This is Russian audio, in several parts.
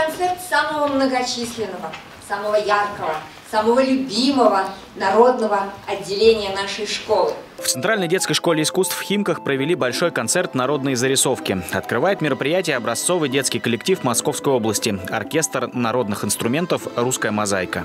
концерт самого многочисленного, самого яркого, самого любимого народного отделения нашей школы. В Центральной детской школе искусств в Химках провели большой концерт «Народные зарисовки». Открывает мероприятие образцовый детский коллектив Московской области – оркестр народных инструментов «Русская мозаика».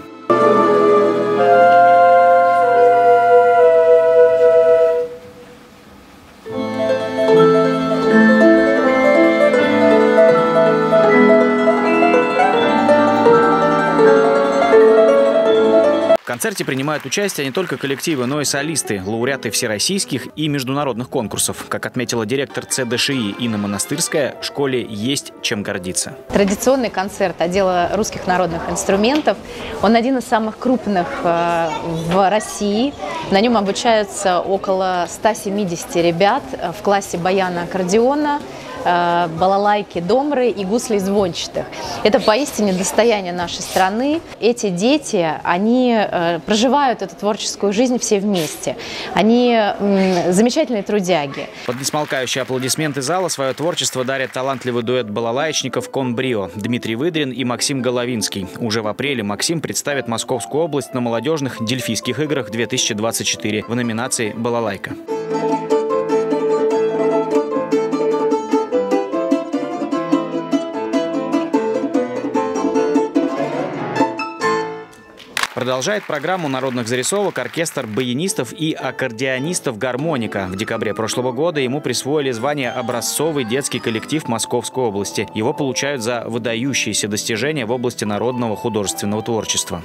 В концерте принимают участие не только коллективы, но и солисты, лауреаты всероссийских и международных конкурсов. Как отметила директор ЦДШИ Инна Монастырская, школе есть чем гордиться. Традиционный концерт отдела русских народных инструментов. Он один из самых крупных в России. На нем обучаются около 170 ребят в классе баяна-аккордеона, балалайки, домры и гуслей звончатых. Это поистине достояние нашей страны. Эти дети, они проживают эту творческую жизнь все вместе. Они замечательные трудяги. Под несмолкающие аплодисменты зала свое творчество дарят талантливый дуэт балалаечников «Конбрио» Дмитрий Выдрин и Максим Головинский. Уже в апреле Максим представит Московскую область на молодежных Дельфийских играх 2024 в номинации «Балалайка». Продолжает программу народных зарисовок оркестр баянистов и аккордеонистов «Гармоника». В декабре прошлого года ему присвоили звание «Образцовый детский коллектив Московской области». Его получают за выдающиеся достижения в области народного художественного творчества.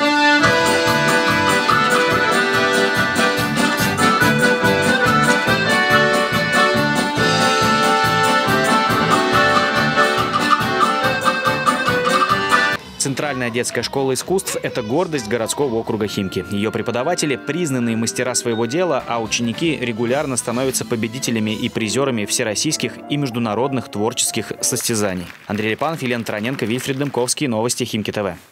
Центральная детская школа искусств – это гордость городского округа Химки. Ее преподаватели – признанные мастера своего дела, а ученики регулярно становятся победителями и призерами всероссийских и международных творческих состязаний. Андрей Липанов, Елена Тараненко, Вильфред Дымковский. Новости Химки ТВ.